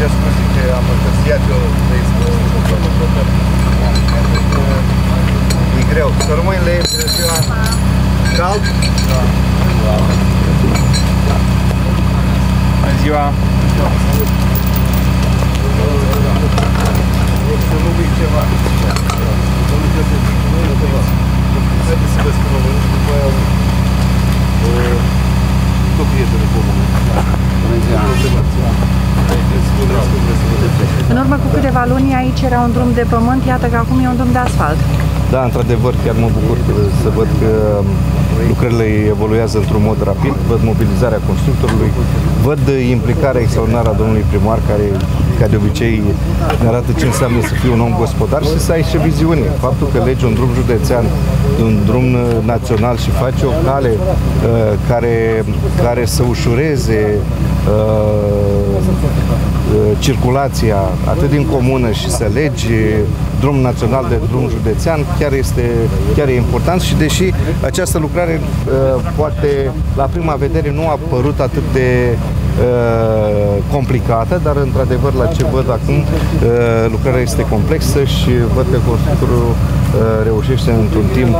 cer scuze că am întârziat eu de e greu. Să rămâi lei, bună ziua! Cald? Da. Bună ziua! Să nu uit ceva. Haideți să vă spun o mână și după aia tot prietenul comun. Bună ziua! În urmă cu câteva luni aici era un drum de pământ, iată că acum e un drum de asfalt. Da, într-adevăr, chiar mă bucur să văd că lucrările evoluează într-un mod rapid, văd mobilizarea constructorului, văd implicarea extraordinară a domnului primar, care, ca de obicei, ne arată ce înseamnă să fii un om gospodar și să ai și viziune. Faptul că legi un drum județean, un drum național și faci o cale care să ușureze circulația atât din comună și să legi drum național de drum județean, chiar e important și deși această lucrare poate la prima vedere nu a părut atât de complicată, dar într-adevăr la ce văd acum lucrarea este complexă și văd că constructorul reușește într-un timp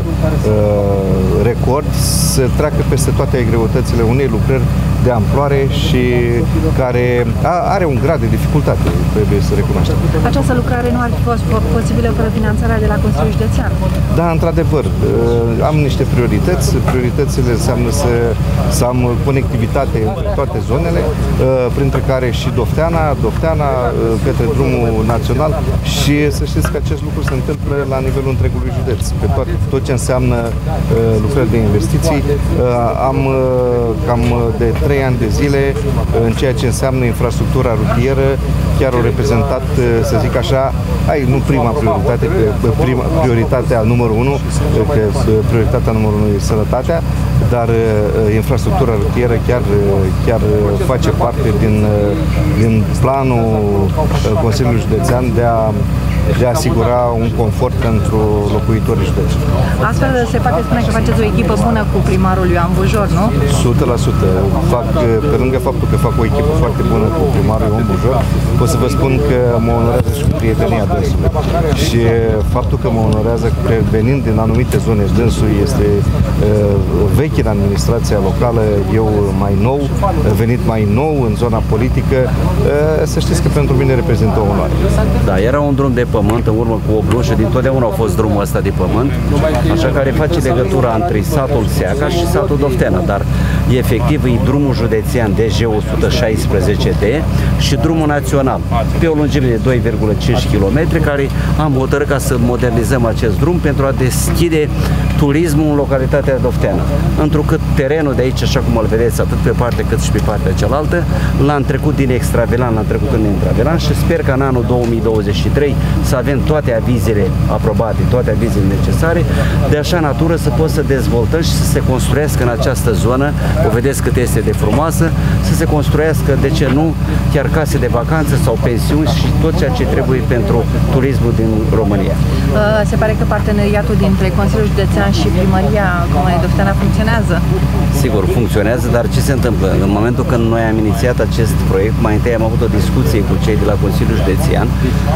record să treacă peste toate greutățile unei lucrări de amploare și care are un grad de dificultate, trebuie să recunoaștem. Această lucrare nu ar fi fost posibilă fără finanțarea de la Consiliul Județean? Da, într-adevăr. Am niște priorități. Prioritățile înseamnă să am conectivitate între toate zonele, printre care și Dofteana către drumul național și să știți că acest lucru se întâmplă la nivelul întregului județ. Pe tot ce înseamnă lucrări de investiții, am cam de 3 ani de zile în ceea ce înseamnă infrastructura rutieră, chiar au reprezentat, să zic așa, nu prima prioritate, prioritatea numărul 1, că prioritatea numărul 1 e sănătatea, dar infrastructura rutieră chiar face parte din planul Consiliului Județean de a asigura un confort pentru locuitorii județului. Astfel se poate spune că faceți o echipă bună cu primarul Ioan Bujor, nu? 100%. Pe lângă faptul că fac o echipă foarte bună cu primarul Ioan Bujor, pot să vă spun că mă onorează și cu prietenia dânsului. Și faptul că mă onorează venind din anumite zone, dânsul este vechi în administrația locală, eu mai nou, venit mai nou în zona politică, să știți că pentru mine reprezintă o onoare. Da, era un drum de pământ în urmă cu o blușă, dintotdeauna a fost drumul ăsta de pământ, așa care face legătura între satul Seaca și satul Dofteana, dar efectiv e drumul județean DG 116D și drumul național pe o lungime de 2,5 km, care am hotărât ca să modernizăm acest drum pentru a deschide turismul în localitatea Dofteana. Întrucât terenul de aici, așa cum îl vedeți, atât pe partea cât și pe partea cealaltă, l-am trecut din extravilan, l-am trecut în intravilan și sper că în anul 2023 să avem toate avizele aprobate, toate avizele necesare, de așa natură să pot să dezvoltăm și să se construiască în această zonă, o vedeți cât este de frumoasă, să se construiască, de ce nu, chiar case de vacanță sau pensiuni și tot ceea ce trebuie pentru turismul din România. Se pare că parteneriatul dintre Consiliul Județean și Primăria Comunei Dofteana funcționează? Sigur, funcționează, dar ce se întâmplă? În momentul când noi am inițiat acest proiect, mai întâi am avut o discuție cu cei de la Consiliul Județean,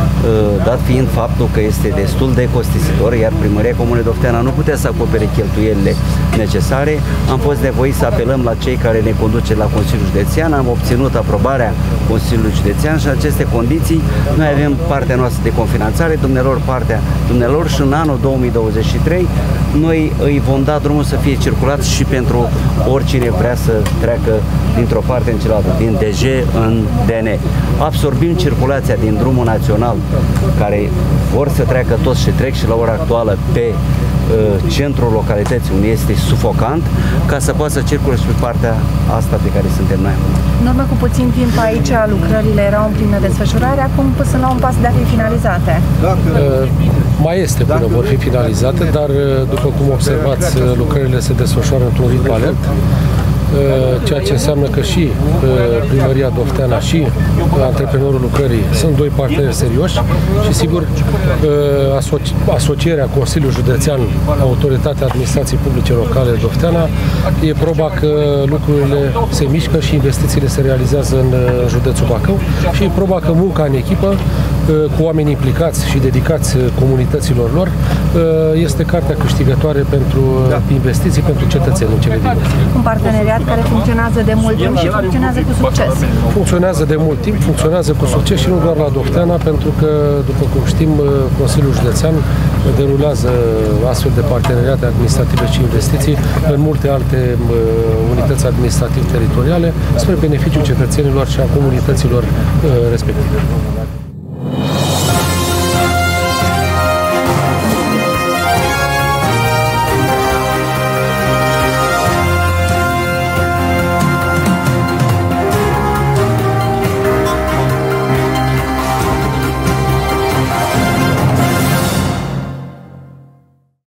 dat fiind faptul că este destul de costisitor, iar Primăria Comunei Dofteana nu putea să acopere cheltuielile necesare, am fost nevoiți să apelăm la cei care ne conduce la Consiliul Județean, am obținut aprobarea Consiliului Județean și în aceste condiții noi avem partea noastră de confinanțare, dumnealor partea dumnealor și în anul 2023 noi îi vom da drumul să fie circulat și pentru oricine vrea să treacă dintr-o parte în cealaltă, din DG în DN. Absorbim circulația din drumul național, care vor să treacă toți și trec și la ora actuală pe centrul localității, unde este sufocant, ca să poată să circule și pe partea asta pe care suntem noi. În urmă cu puțin timp aici lucrările erau în plină desfășurare, acum sunt la un pas de a fi finalizate. Mai este până vor fi finalizate, dar după cum observați, lucrările se desfășoară într-un ritm alert. ceea ce înseamnă că și Primăria Dofteana și antreprenorul lucrării sunt doi parteneri serioși și sigur asocierea Consiliul Județean, Autoritatea Administrației Publice Locale Dofteana e proba că lucrurile se mișcă și investițiile se realizează în județul Bacău și e proba că munca în echipă cu oameni implicați și dedicați comunităților lor este cartea câștigătoare pentru investiții, pentru cetățeni în cele din urmă. Un parteneriat care funcționează de mult timp și funcționează cu succes. Funcționează de mult timp, funcționează cu succes și nu doar la Dofteana, pentru că, după cum știm, Consiliul Județean derulează astfel de parteneriate administrative și investiții în multe alte unități administrativ-teritoriale spre beneficiul cetățenilor și a comunităților respective.